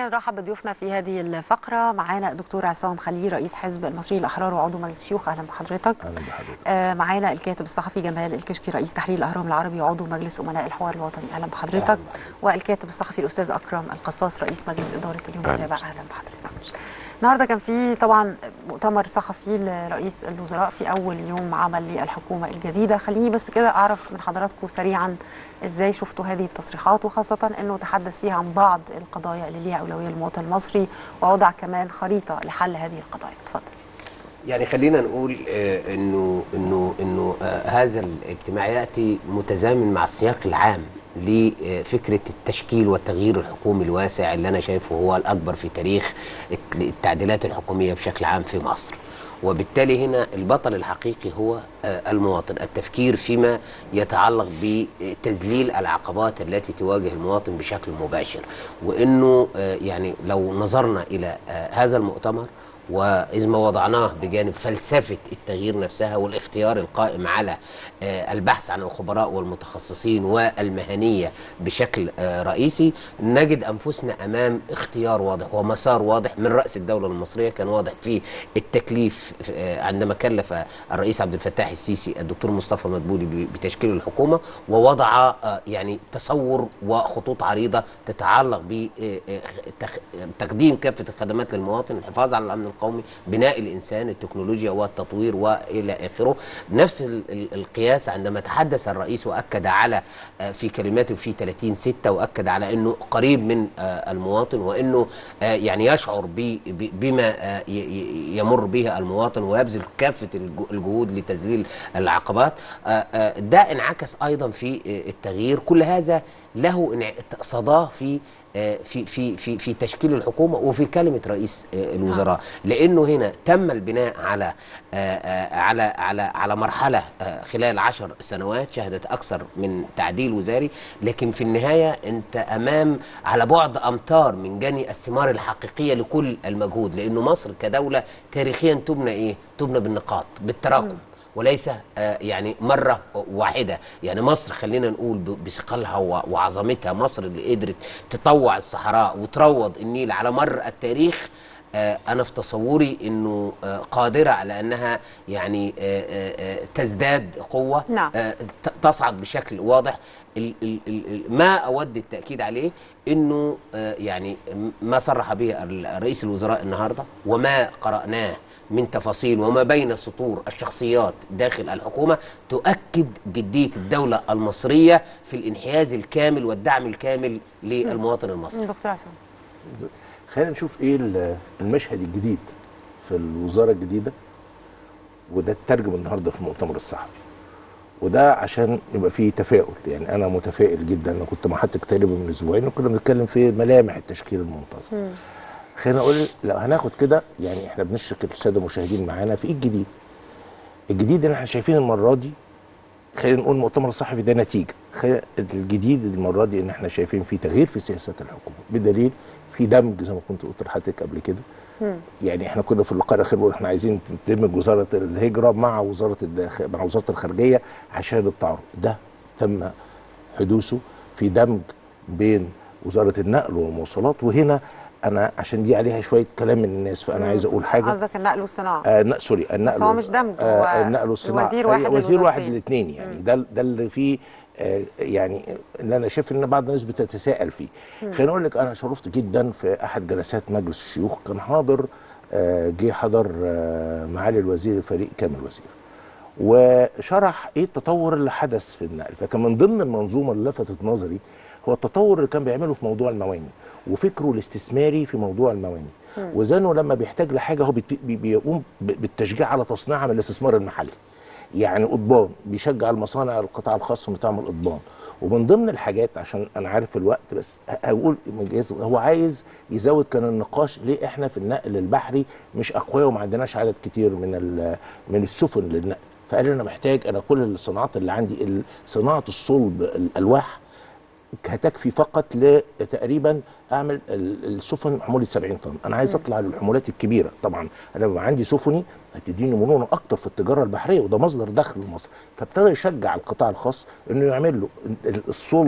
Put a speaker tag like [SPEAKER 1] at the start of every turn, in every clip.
[SPEAKER 1] خلينا نرحب بضيوفنا في هذه الفقرة. معانا الدكتور عصام خليل رئيس حزب المصريين الأحرار وعضو مجلس الشيوخ، أهلا بحضرتك.
[SPEAKER 2] أهلا بحضرتك.
[SPEAKER 1] معانا الكاتب الصحفي جمال الكشكي رئيس تحرير الأهرام العربي وعضو مجلس أمناء الحوار الوطني، أهلا بحضرتك. والكاتب الصحفي الأستاذ أكرم القصاص رئيس مجلس إدارة اليوم السابع، أهلا بحضرتك. النهارده كان في طبعا مؤتمر صحفي لرئيس الوزراء في اول يوم عمل للحكومه الجديده. خليني بس كده اعرف من حضراتكم سريعا ازاي شفتوا هذه التصريحات، وخاصه انه تحدث فيها عن بعض القضايا اللي ليها اولويه للمواطن المصري ووضع كمان خريطه لحل هذه القضايا. اتفضل.
[SPEAKER 3] يعني خلينا نقول انه هذا الاجتماع ياتي متزامن مع السياق العام لفكره التشكيل والتغيير الحكومي الواسع اللي انا شايفه هو الاكبر في تاريخ التعديلات الحكوميه بشكل عام في مصر. وبالتالي هنا البطل الحقيقي هو المواطن، التفكير فيما يتعلق بتذليل العقبات التي تواجه المواطن بشكل مباشر. وانه يعني لو نظرنا الى هذا المؤتمر وإذ ما وضعناه بجانب فلسفة التغيير نفسها والاختيار القائم على البحث عن الخبراء والمتخصصين والمهنية بشكل رئيسي، نجد أنفسنا أمام اختيار واضح ومسار واضح من رأس الدولة المصرية. كان واضح في التكليف عندما كلف الرئيس عبد الفتاح السيسي الدكتور مصطفى مدبولي بتشكيل الحكومة، ووضع يعني تصور وخطوط عريضة تتعلق بتقديم كافة الخدمات للمواطن، الحفاظ على الأمن القومي، بناء الإنسان، التكنولوجيا والتطوير وإلى آخره. نفس القياس عندما تحدث الرئيس وأكد على في كلماته في 30/6 وأكد على أنه قريب من المواطن، وأنه يعني يشعر بما يمر به المواطن ويبذل كافة الجهود لتذليل العقبات. ده انعكس أيضا في التغيير. كل هذا له صداه في تشكيل الحكومة وفي كلمة رئيس الوزراء، لأنه هنا تم البناء على مرحلة خلال 10 سنوات شهدت أكثر من تعديل وزاري، لكن في النهاية أنت أمام على بعد أمتار من جني الثمار الحقيقية لكل المجهود، لأنه مصر كدولة تاريخيا تبنى إيه؟ تبنى بالنقاط، بالتراكم، وليس يعني مرة واحدة. يعني مصر خلينا نقول بثقلها وعظمتها، مصر اللي قدرت تطوع الصحراء وتروض النيل على مر التاريخ، أنا في تصوري أنه قادرة على أنها يعني تزداد قوة،
[SPEAKER 1] نعم.
[SPEAKER 3] تصعد بشكل واضح. ما أود التأكيد عليه أنه يعني ما صرح به رئيس الوزراء النهاردة وما قرأناه من تفاصيل وما بين سطور الشخصيات داخل الحكومة تؤكد جدية الدولة المصرية في الانحياز الكامل والدعم الكامل للمواطن المصري.
[SPEAKER 1] دكتور عصام،
[SPEAKER 2] خلينا نشوف ايه المشهد الجديد في الوزاره الجديده، وده اترجم النهارده في المؤتمر الصحفي، وده عشان يبقى فيه تفاؤل. يعني انا متفائل جدا. انا كنت مع حضرتك تقريبا من اسبوعين وكنا بنتكلم في ملامح التشكيل المنتظم. خلينا نقول لو هناخد كده، يعني احنا بنشرك الساده المشاهدين معانا في ايه الجديد. الجديد اللي احنا شايفين المره دي، خلينا نقول المؤتمر الصحفي ده نتيجه. الجديد المره دي ان احنا شايفين في تغيير في سياسات الحكومه، بدليل في دمج زي ما كنت قلت لحضرتك قبل كده. يعني احنا كنا في اللقاء الاخير بنقول احنا عايزين تدمج وزاره الهجره مع وزاره مع وزاره الخارجيه عشان التعارض. ده تم حدوثه في دمج بين وزاره النقل والمواصلات. وهنا انا عشان دي عليها شويه كلام من الناس، فانا عايز اقول حاجه.
[SPEAKER 1] قصدك النقل والصناعه؟
[SPEAKER 2] سوري، النقل.
[SPEAKER 1] بس هو مش دمج، هو
[SPEAKER 2] النقل والصناعه
[SPEAKER 1] وزير واحد
[SPEAKER 2] الاثنين. يعني ده اللي فيه يعني اللي انا شايف ان بعض الناس بتتساءل فيه. خليني اقول لك، انا شرفت جدا في احد جلسات مجلس الشيوخ، كان حاضر حضر معالي الوزير فريق كامل وزير، وشرح ايه التطور اللي حدث في النقل. فكان من ضمن المنظومه اللي لفتت نظري هو التطور اللي كان بيعمله في موضوع المواني وفكره الاستثماري في موضوع المواني، وزانه لما بيحتاج لحاجه هو بيقوم بالتشجيع على تصنيعها من الاستثمار المحلي. يعني قضبان بيشجع المصانع القطاع الخاص انه تعمل قضبان. ومن ضمن الحاجات، عشان انا عارف الوقت بس هقول، هو عايز يزود. كان النقاش ليه احنا في النقل البحري مش اقوياء وما عندناش عدد كتير من السفن للنقل. فقال لي انا محتاج، انا كل الصناعات اللي عندي صناعه الصلب الالواح هتكفي فقط لتقريبا اعمل السفن حموله 70 طن. انا عايز اطلع للحمولات الكبيره. طبعا انا بيبقى عندي سفني هتديني مرونه اكتر في التجاره البحريه، وده مصدر دخل لمصر. فابتدى يشجع القطاع الخاص انه يعمل له الصلب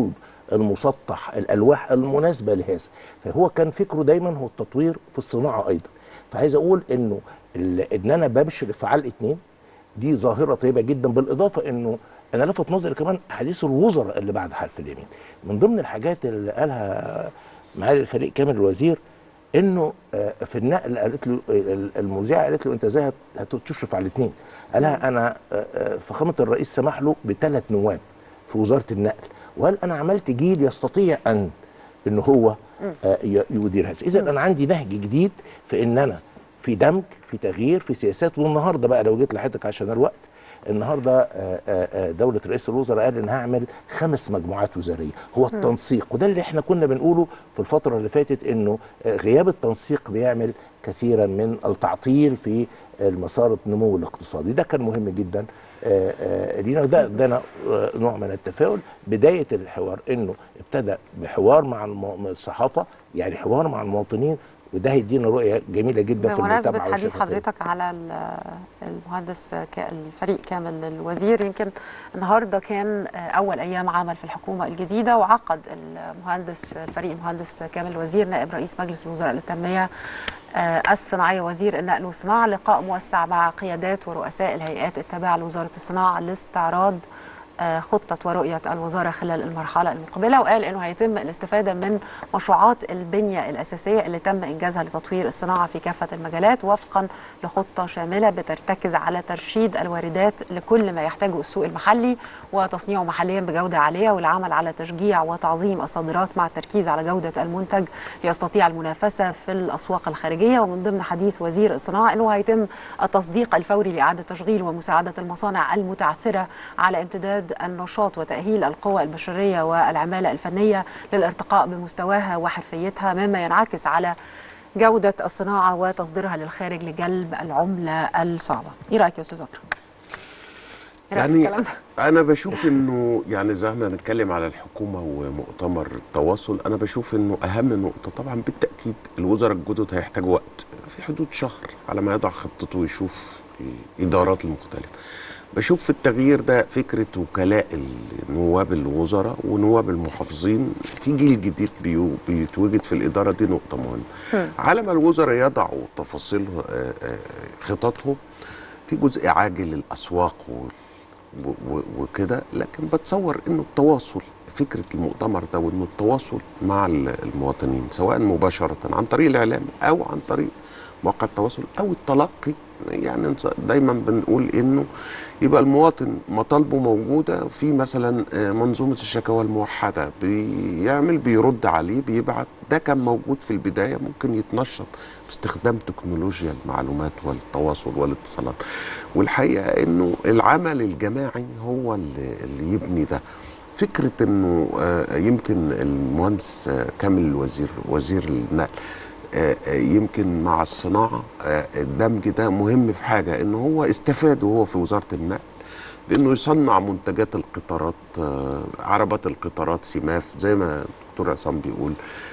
[SPEAKER 2] المسطح، الالواح المناسبه لهذا. فهو كان فكره دايما هو التطوير في الصناعه ايضا. فعايز اقول انه ان انا بشرف على الاثنين دي ظاهره طيبه جدا. بالاضافه انه انا لفت نظري كمان حديث الوزراء اللي بعد حلف اليمين، من ضمن الحاجات اللي قالها معالي الفريق كامل الوزير انه في النقل قالت له المذيعه، قالت له انت ازاي هتشرف على الاثنين؟ قالها انا فخامه الرئيس سمح له ب3 نواب في وزاره النقل، وقال انا عملت جيل يستطيع ان هو يدير هذا. اذا انا عندي نهج جديد في ان انا في دمج، في تغيير، في سياسات. والنهارده بقى لو جيت لحضرتك عشان الوقت، النهارده دوله رئيس الوزراء قال ان هعمل 5 مجموعات وزاريه. هو التنسيق، وده اللي احنا كنا بنقوله في الفتره اللي فاتت، انه غياب التنسيق بيعمل كثيرا من التعطيل في المسار النمو الاقتصادي. ده كان مهم جدا لينا، وده ادانا نوع من التفاؤل. بدايه الحوار انه ابتدى بحوار مع الصحافه، يعني حوار مع المواطنين، وده هيدينا رؤيه جميله جدا في المتابعه.
[SPEAKER 1] بمناسبه حديث حضرتك على المهندس الفريق كامل الوزير، يمكن النهارده كان اول ايام عمل في الحكومه الجديده، وعقد المهندس كامل الوزير نائب رئيس مجلس الوزراء للتنميه الصناعيه وزير النقل والصناعه لقاء موسع مع قيادات ورؤساء الهيئات التابعه لوزاره الصناعه لاستعراض خطة ورؤية الوزارة خلال المرحلة المقبلة. وقال أنه هيتم الاستفادة من مشروعات البنية الأساسية اللي تم إنجازها لتطوير الصناعة في كافة المجالات، وفقا لخطة شاملة بترتكز على ترشيد الواردات لكل ما يحتاجه السوق المحلي وتصنيعه محليا بجودة عالية، والعمل على تشجيع وتعظيم الصادرات مع التركيز على جودة المنتج ليستطيع المنافسة في الأسواق الخارجية. ومن ضمن حديث وزير الصناعة أنه هيتم التصديق الفوري لإعادة تشغيل ومساعدة المصانع المتعثرة على امتداد النشاط وتأهيل القوى البشرية والعمالة الفنية للارتقاء بمستواها وحرفيتها، مما ينعكس على جودة الصناعة وتصديرها للخارج لجلب العملة الصعبة. إيه رأيك يا أستاذ أكرم؟
[SPEAKER 4] يعني أنا بشوف إنه يعني إذا احنا هنتكلم على الحكومة ومؤتمر التواصل، أنا بشوف إنه أهم نقطة طبعا بالتأكيد الوزراء الجدد هيحتاجوا وقت في حدود شهر على ما يضع خطته ويشوف الإدارات المختلفة. بشوف في التغيير ده فكرة وكلاء نواب الوزراء ونواب المحافظين في جيل جديد بيتوجد في الإدارة، دي نقطة مهمة. على ما الوزراء يضعوا تفاصيل خططهم في جزء عاجل الأسواق وكده، لكن بتصور إنه التواصل، فكرة المؤتمر ده وإنه التواصل مع المواطنين سواء مباشرة عن طريق الإعلام أو عن طريق مواقع التواصل أو التلقي، يعني دايما بنقول انه يبقى المواطن مطالبه موجوده في مثلا منظومه الشكاوى الموحده، بيرد عليه بيبعت. ده كان موجود في البدايه، ممكن يتنشط باستخدام تكنولوجيا المعلومات والتواصل والاتصالات. والحقيقه انه العمل الجماعي هو اللي يبني ده. فكره انه يمكن المهندس كامل الوزير وزير النقل يمكن مع الصناعة الدمج ده مهم في حاجة، انه هو استفاد وهو في وزارة النقل بانه يصنع منتجات القطارات، عربات القطارات سماف زي ما الدكتور عصام بيقول،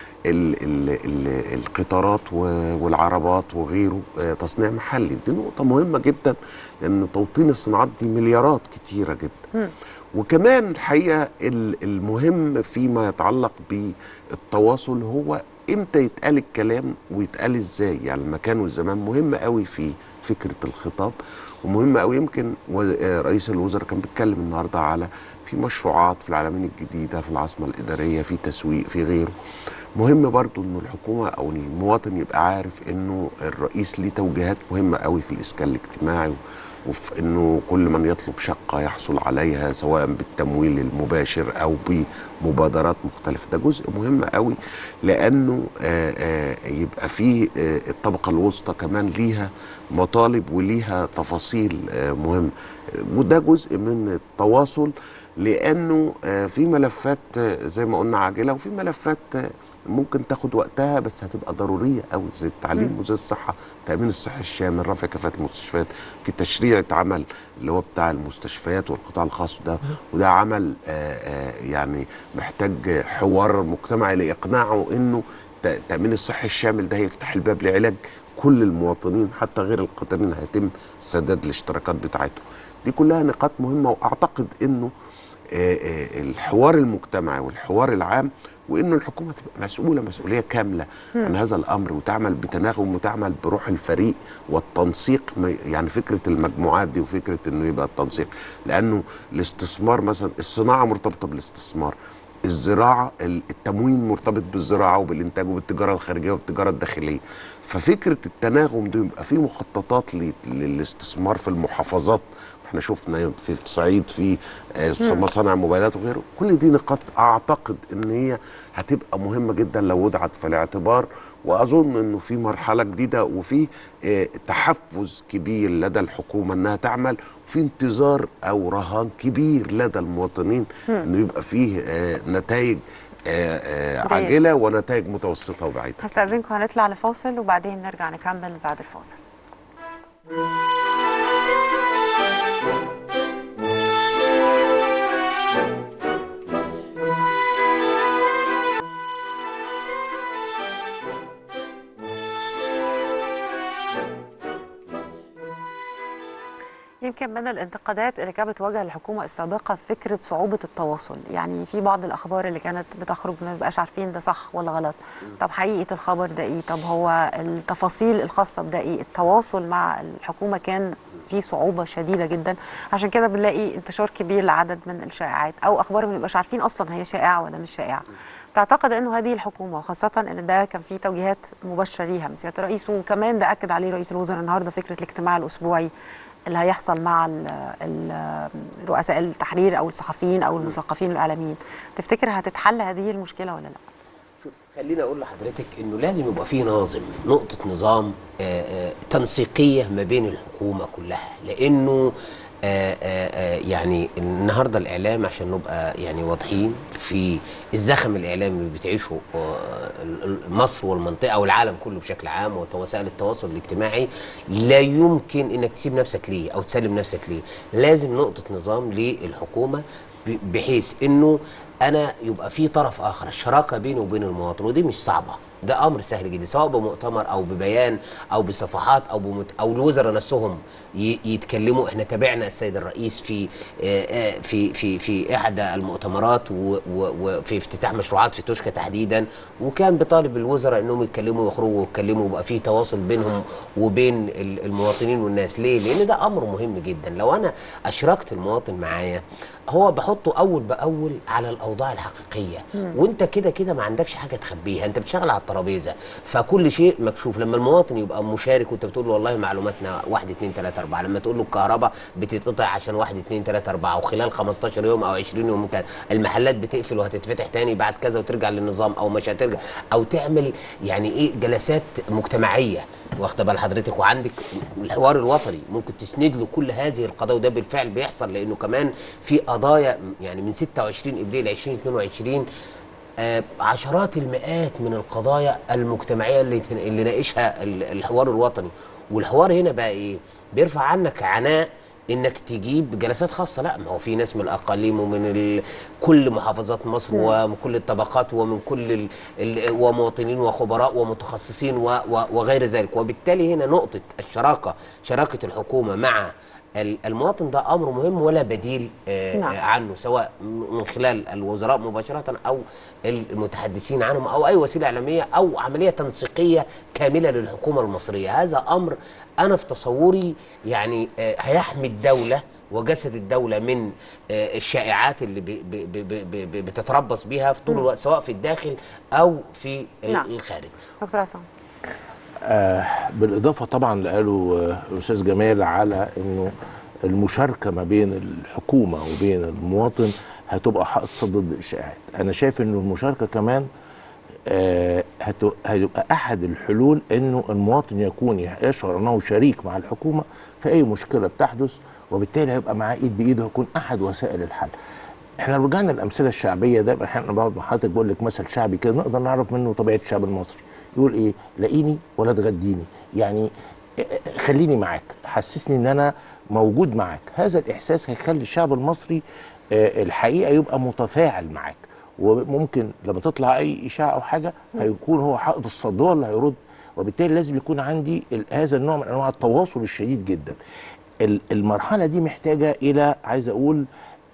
[SPEAKER 4] القطارات والعربات وغيره تصنيع محلي. دي نقطة مهمة جدا لان توطين الصناعات دي مليارات كتيرة جدا. وكمان الحقيقة المهم فيما يتعلق بالتواصل هو امتى يتقال الكلام ويتقال ازاي، يعني المكان والزمان مهم قوي في فكره الخطاب، ومهم قوي. يمكن رئيس الوزراء كان بيتكلم النهارده على في مشروعات في العلمين الجديده، في العاصمه الاداريه، في تسويق، في غيره. مهم برضو انه الحكومه او المواطن يبقى عارف انه الرئيس ليه توجيهات مهمه قوي في الاسكان الاجتماعي، وفي انه كل من يطلب شقه يحصل عليها سواء بالتمويل المباشر او بمبادرات مختلفه. ده جزء مهم قوي لانه يبقى في الطبقه الوسطى كمان ليها مطالب وليها تفاصيل مهمه، وده جزء من التواصل. لانه في ملفات زي ما قلنا عاجله، وفي ملفات ممكن تاخد وقتها بس هتبقى ضروريه قوي، زي التعليم وزي الصحه، التامين الصحي الشامل، رفع كفاءه المستشفيات، في تشريع اتعمل اللي هو بتاع المستشفيات والقطاع الخاص ده، وده عمل يعني محتاج حوار مجتمعي لاقناعه انه التامين الصحي الشامل ده هيفتح الباب لعلاج كل المواطنين حتى غير القادرين، هيتم سداد الاشتراكات بتاعتهم. دي كلها نقاط مهمه، واعتقد انه الحوار المجتمعي والحوار العام، وإنه الحكومة تبقى مسؤولة مسؤولية كاملة عن هذا الأمر، وتعمل بتناغم وتعمل بروح الفريق والتنسيق. يعني فكرة المجموعات دي وفكرة إنه يبقى التنسيق، لأنه الاستثمار مثلا، الصناعة مرتبطة بالاستثمار، الزراعة التموين مرتبط بالزراعة وبالإنتاج وبالتجارة الخارجية وبالتجارة الداخلية. ففكرة التناغم دي يبقى في مخططات للاستثمار في المحافظات. احنا شفنا في الصعيد في مصانع موبايلات وغيره. كل دي نقاط اعتقد ان هي هتبقى مهمه جدا لو وضعت في الاعتبار، واظن انه في مرحله جديده وفي تحفز كبير لدى الحكومه انها تعمل، وفي انتظار او رهان كبير لدى المواطنين انه يبقى فيه نتائج عاجله ونتائج متوسطه وبعيده.
[SPEAKER 1] هستأذنكم هنطلع لفاصل وبعدين نرجع نكمل بعد الفاصل. يمكن من الانتقادات اللي كانت بتواجه الحكومه السابقه فكره صعوبه التواصل، يعني في بعض الاخبار اللي كانت بتخرج ما بنبقاش عارفين ده صح ولا غلط، طب حقيقه الخبر ده ايه، طب هو التفاصيل الخاصه بده ايه، التواصل مع الحكومه كان في صعوبه شديده جدا، عشان كده بنلاقي انتشار كبير لعدد من الشائعات او اخبار ما بنبقاش عارفين اصلا هي شائعه ولا مش شائعه. تعتقد انه هذه الحكومه وخاصه ان ده كان في توجيهات مباشره ليها من سياده الرئيس، وكمان ده اكد عليه رئيس الوزراء النهارده فكره الاجتماع الاسبوعي اللي هيحصل مع رؤساء التحرير او الصحفيين او المثقفين والاعلاميين، تفتكر هتتحل هذه المشكله ولا لا؟
[SPEAKER 3] شوف، خليني اقول لحضرتك انه لازم يبقى فيه ناظم، نقطه نظام تنسيقيه ما بين الحكومه كلها، لانه يعني النهارده الاعلام عشان نبقى يعني واضحين في الزخم الاعلامي اللي بتعيشه مصر والمنطقه والعالم كله بشكل عام ووسائل التواصل الاجتماعي، لا يمكن انك تسيب نفسك ليه او تسلم نفسك ليه. لازم نقطه نظام للحكومه بحيث انه انا يبقى في طرف اخر، الشراكه بيني وبين المواطن، ودي مش صعبه، ده امر سهل جدا، سواء بمؤتمر او ببيان او بصفحات او الوزراء نفسهم يتكلموا. احنا تابعنا السيد الرئيس في احدى المؤتمرات وفي افتتاح مشروعات في توشكا تحديدا، وكان بطالب الوزراء انهم يتكلموا ويخرجوا ويتكلموا ويبقى في تواصل بينهم وبين المواطنين والناس. ليه؟ لان ده امر مهم جدا. لو انا اشركت المواطن معايا، هو بحطه اول باول على الاوضاع الحقيقيه، وانت كده كده ما عندكش حاجه تخبيها، انت بتشتغل على الترابيزه، فكل شيء مكشوف. لما المواطن يبقى مشارك وانت بتقول له والله معلوماتنا 1 2 3 4، لما تقول له الكهرباء بتتقطع عشان 1 2 3 4 وخلال 15 يوم او 20 يوم المحلات بتقفل وهتتفتح تاني بعد كذا وترجع للنظام او مش هترجع، او تعمل يعني ايه جلسات مجتمعيه، واخده بال حضرتك، وعندك الحوار الوطني ممكن تسند له كل هذه القضايا، وده بالفعل بيحصل، لانه كمان في قضايا يعني من 26 ابريل 2022 عشرات المئات من القضايا المجتمعيه اللي ناقشها الحوار الوطني. والحوار هنا بقى ايه؟ بيرفع عنك عناء انك تجيب جلسات خاصه، لا، ما هو في ناس من الاقاليم ومن كل محافظات مصر ومن كل الطبقات ومن كل ومواطنين وخبراء ومتخصصين وغير ذلك. وبالتالي هنا نقطه الشراكه، شراكه الحكومه مع المواطن، ده امر مهم ولا بديل عنه، سواء من خلال الوزراء مباشره او المتحدثين عنهم او اي وسيله اعلاميه او عمليه تنسيقيه كامله للحكومه المصريه. هذا امر انا في تصوري يعني هيحمي الدوله وجسد الدوله من الشائعات اللي بتتربص بها في طول الوقت، سواء في الداخل او في الخارج.
[SPEAKER 1] دكتور عصام،
[SPEAKER 2] بالإضافة طبعا اللي قاله الأستاذ جمال على أنه المشاركة ما بين الحكومة وبين المواطن هتبقى حائط صد ضد الإشاعات. أنا شايف أنه المشاركة كمان هتبقى أحد الحلول، أنه المواطن يكون يشعر أنه شريك مع الحكومة في أي مشكلة بتحدث، وبالتالي هيبقى معاه إيد بإيده، يكون أحد وسائل الحل. احنا لو رجعنا الأمثلة الشعبية ده، احنا بقعد مع حضرتك بقول لك مثل شعبي كده نقدر نعرف منه طبيعة الشعب المصري. يقول ايه؟ لاقيني ولا تغديني، يعني خليني معاك، حسسني ان انا موجود معاك. هذا الاحساس هيخلي الشعب المصري الحقيقه يبقى متفاعل معاك، وممكن لما تطلع اي اشاعه او حاجه هيكون هو حائط الصد، هو اللي هيرد. وبالتالي لازم يكون عندي هذا النوع من انواع التواصل الشديد جدا. المرحله دي محتاجه الى، عايز اقول،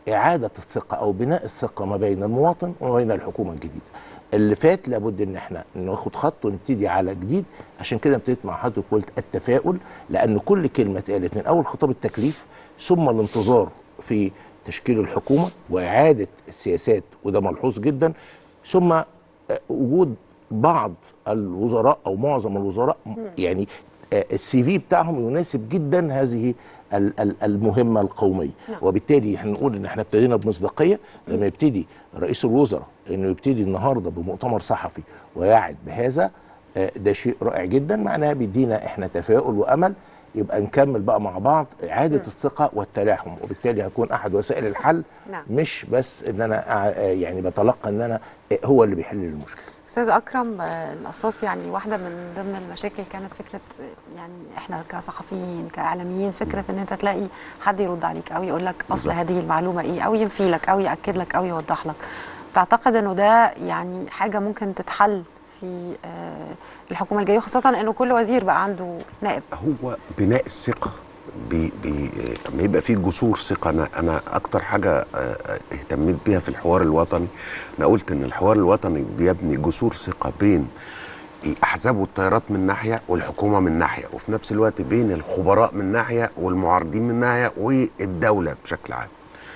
[SPEAKER 2] اعاده الثقه او بناء الثقه ما بين المواطن وما بين الحكومه الجديده. اللي فات لابد ان احنا ناخد خط ونبتدي على جديد. عشان كده ابتديت مع حضرتك وقلت التفاؤل، لان كل كلمه اتقالت من اول خطاب التكليف ثم الانتظار في تشكيل الحكومه واعاده السياسات، وده ملحوظ جدا، ثم وجود بعض الوزراء او معظم الوزراء يعني السي في بتاعهم يناسب جدا هذه المهمه القوميه. وبالتالي احنا نقول ان احنا ابتدينا بمصداقيه لما يبتدي رئيس الوزراء انه يبتدي النهارده بمؤتمر صحفي ويعد بهذا، ده شيء رائع جدا، معناها بيدينا احنا تفاؤل وامل. يبقى نكمل بقى مع بعض إعادة الثقة والتلاحم، وبالتالي هكون أحد وسائل الحل. مش بس إن أنا يعني بتلقى إن أنا هو اللي بيحل المشكلة.
[SPEAKER 1] أستاذ أكرم، القصاص يعني واحدة من ضمن المشاكل كانت فكرة، يعني إحنا كصحفيين كإعلاميين، فكرة إن أنت تلاقي حد يرد عليك أو يقول لك أصل هذه المعلومة إيه، أو ينفي لك أو يأكد لك أو يوضح لك. تعتقد إنه ده يعني حاجة ممكن تتحل في الحكومة الجاية، خاصة إنه كل وزير بقى عنده نائب؟
[SPEAKER 4] هو بناء الثقة لما يبقى فيه جسور ثقة. أنا أكتر حاجة اهتميت بيها في الحوار الوطني، أنا قلت إن الحوار الوطني بيبني جسور ثقة بين الأحزاب والتيارات من ناحية والحكومة من ناحية، وفي نفس الوقت بين الخبراء من ناحية والمعارضين من ناحية والدولة بشكل عام.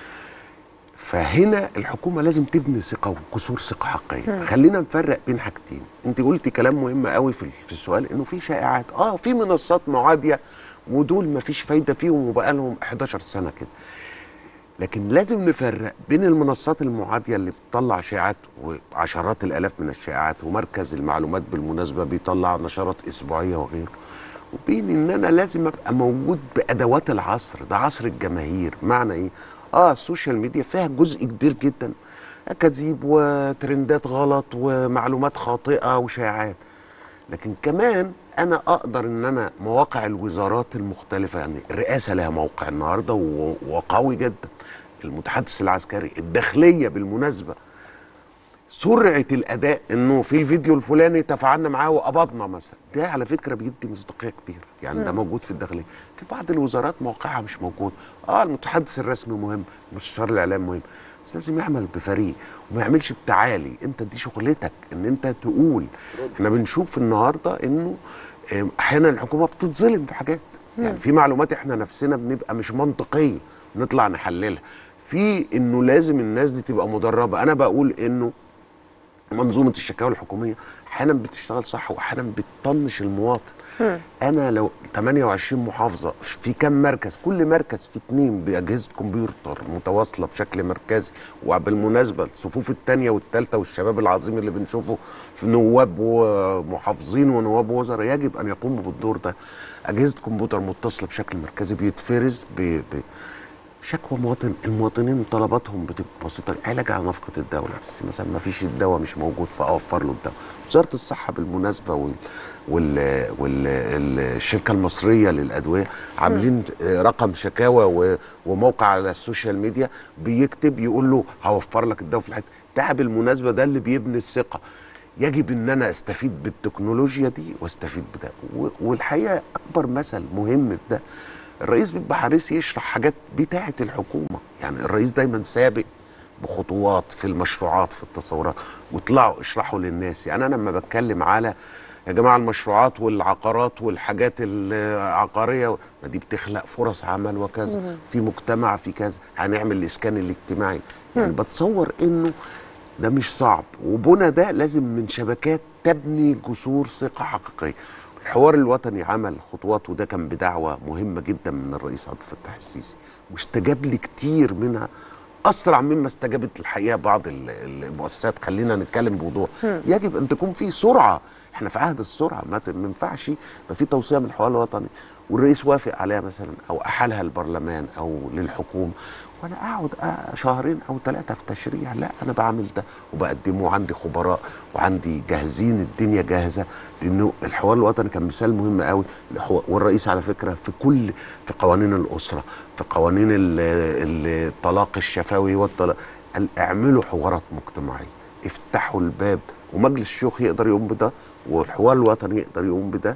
[SPEAKER 4] فهنا الحكومة لازم تبني ثقة وجسور ثقة حقيقية. خلينا نفرق بين حاجتين. انت قلتي كلام مهم قوي في السؤال، انه في شائعات، في منصات معادية ودول ما فيش فايدة فيهم وبقى لهم 11 سنة كده. لكن لازم نفرق بين المنصات المعادية اللي بتطلع شائعات وعشرات الآلاف من الشائعات، ومركز المعلومات بالمناسبة بيطلع نشرات أسبوعية وغيره، وبين ان انا لازم ابقى موجود بأدوات العصر. ده عصر الجماهير. معنى ايه؟ السوشيال ميديا فيها جزء كبير جدا أكاذيب وترندات غلط ومعلومات خاطئة وشائعات، لكن كمان أنا أقدر إن أنا مواقع الوزارات المختلفة، يعني الرئاسة لها موقع النهاردة وقوي جدا، المتحدث العسكري، الداخلية بالمناسبة، سرعة الأداء إنه في الفيديو الفلاني تفاعلنا معاه وقبضنا مثلا، ده على فكرة بيدي مصداقية كبيرة، يعني ده موجود في الداخلية. في بعض الوزارات موقعها مش موجود. المتحدث الرسمي مهم، مستشار الإعلام مهم، بس لازم يعمل بفريق وما يعملش بتعالي. أنت دي شغلتك إن أنت تقول. إحنا بنشوف النهاردة إنه أحيانا الحكومة بتتظلم في حاجات، يعني في معلومات إحنا نفسنا بنبقى مش منطقية نطلع نحللها، في إنه لازم الناس دي تبقى مدربة. أنا بقول إنه منظومة الشكاوى الحكومية أحيانا بتشتغل صح وأحيانا بتطنش المواطن. أنا لو 28 محافظة في كام مركز، كل مركز في 2 بأجهزة كمبيوتر متواصلة بشكل مركزي، وبالمناسبة الصفوف الثانية والثالثة والشباب العظيم اللي بنشوفه في نواب ومحافظين ونواب وزراء يجب أن يقوموا بالدور ده. أجهزة كمبيوتر متصلة بشكل مركزي بيتفرز شكوى المواطنين طلباتهم بتبقى بسيطه، علاج على نفقه الدوله، بس مثلا ما فيش الدواء مش موجود فاوفر له الدواء. وزاره الصحه بالمناسبه والشركه المصريه للادويه عاملين رقم شكاوى وموقع على السوشيال ميديا بيكتب يقول له هوفر لك الدواء في الحته ده. بالمناسبه ده اللي بيبني الثقه. يجب ان انا استفيد بالتكنولوجيا دي واستفيد بده. والحقيقه اكبر مثل مهم في ده، الرئيس بيبقى حريص يشرح حاجات بتاعه الحكومه، يعني الرئيس دايما سابق بخطوات في المشروعات في التصورات، واطلعوا اشرحوا للناس. يعني انا لما بتكلم على يا جماعه المشروعات والعقارات والحاجات العقاريه، ما دي بتخلق فرص عمل وكذا في مجتمع في كذا، هنعمل الاسكان الاجتماعي، يعني بتصور انه ده مش صعب، وبنى ده لازم من شبكات تبني جسور ثقه حقيقيه. الحوار الوطني عمل خطوات، وده كان بدعوة مهمة جدا من الرئيس عبد الفتاح السيسي، واستجاب لي كتير منها أسرع مما استجابت الحقيقة بعض المؤسسات. خلينا نتكلم بوضوح، يجب أن تكون في سرعة. احنا في عهد السرعة، ما ينفعش يبقى في توصية من الحوار الوطني والرئيس وافق عليها مثلا أو أحالها البرلمان أو للحكومة، وانا اقعد 2 أو 3 في تشريع. لا، انا بعمل ده وبقدمه، عندي خبراء وعندي جاهزين، الدنيا جاهزه. لانه الحوار الوطني كان مثال مهم قوي، والرئيس على فكره في قوانين الاسره، في قوانين الطلاق الشفوي والطلاق، اعملوا حوارات مجتمعيه، افتحوا الباب، ومجلس الشيوخ يقدر يقوم بده والحوار الوطني يقدر يقوم بده.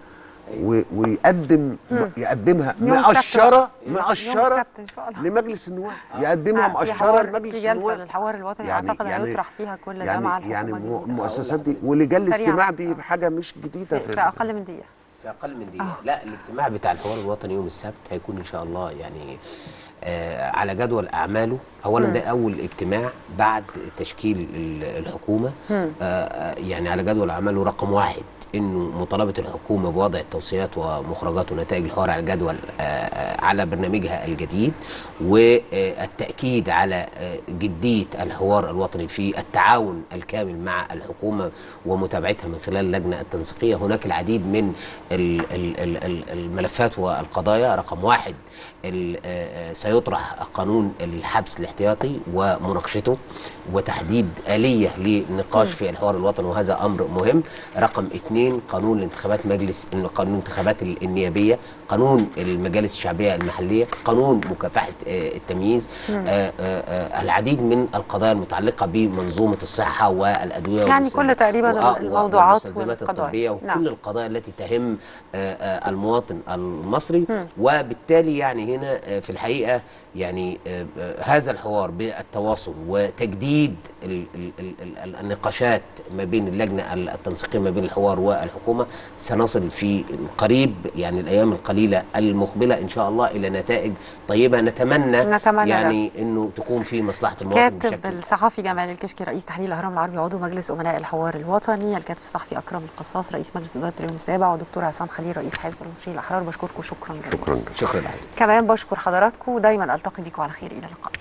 [SPEAKER 4] ويقدم يقدمها
[SPEAKER 1] يوم السبت.
[SPEAKER 4] مقشره
[SPEAKER 1] يوم
[SPEAKER 4] مقشره
[SPEAKER 1] السبت إن شاء الله.
[SPEAKER 4] لمجلس النواب، يقدمها
[SPEAKER 1] في
[SPEAKER 4] مقشره
[SPEAKER 1] حوار،
[SPEAKER 4] لمجلس
[SPEAKER 1] في جلسه
[SPEAKER 4] النواب.
[SPEAKER 1] للحوار الوطني اعتقد هيطرح فيها كل ده مع الحكومه
[SPEAKER 4] يعني
[SPEAKER 1] الجديده.
[SPEAKER 4] المؤسسات دي ولجان
[SPEAKER 1] سريعاً
[SPEAKER 4] الاستماع
[SPEAKER 1] بس.
[SPEAKER 4] دي حاجه مش جديده
[SPEAKER 1] في اقل من دقيقه.
[SPEAKER 3] في اقل من دقيقه. لا، الاجتماع بتاع الحوار الوطني يوم السبت هيكون ان شاء الله يعني على جدول اعماله. اولا ده اول اجتماع بعد تشكيل الحكومه. يعني على جدول اعماله رقم 1 انه مطالبه الحكومه بوضع التوصيات ومخرجات ونتائج الحوار على جدول على برنامجها الجديد، والتاكيد على جديه الحوار الوطني في التعاون الكامل مع الحكومه ومتابعتها من خلال اللجنه التنسيقيه. هناك العديد من الملفات والقضايا. رقم 1 سيطرح قانون الحبس الاحتياطي ومناقشته وتحديد آلية للنقاش في الحوار الوطني، وهذا أمر مهم. رقم 2 قانون الانتخابات قانون الانتخابات النيابية، قانون المجالس الشعبية المحلية، قانون مكافحة التمييز، العديد من القضايا المتعلقة بمنظومة الصحة والأدوية،
[SPEAKER 1] يعني كل تقريبا الموضوعات
[SPEAKER 3] والمستلزمات
[SPEAKER 1] والقضايا
[SPEAKER 3] الطبية وكل
[SPEAKER 1] نعم.
[SPEAKER 3] القضايا التي تهم المواطن المصري. وبالتالي يعني هنا في الحقيقة يعني هذا الحوار بالتواصل وتجديد النقاشات ما بين اللجنة التنسيقية ما بين الحوار والحكومة سنصل في القريب، يعني الأيام القليلة المقبلة إن شاء الله إلى نتائج طيبة نتمنى يعني إنه تكون في مصلحة المواطن بشكل.
[SPEAKER 1] الكاتب الصحفي جمال الكشكي رئيس تحرير الأهرام العربي عضو مجلس أمناء الحوار الوطني، الكاتب الصحفي أكرم القصاص رئيس مجلس إدارة اليوم السابع، ودكتور عصام خليل رئيس حزب المصريين الأحرار. بشكركم شكرا جزيلا.
[SPEAKER 4] شكرا.
[SPEAKER 3] شكرا.
[SPEAKER 1] كمان بشكر حضراتكم، دايما ألتقي بكم على خير، إلى اللقاء.